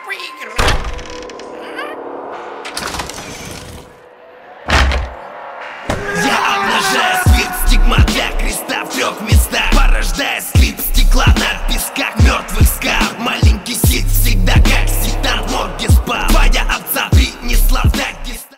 Я обнажаю свет, стигма для креста в трех местах.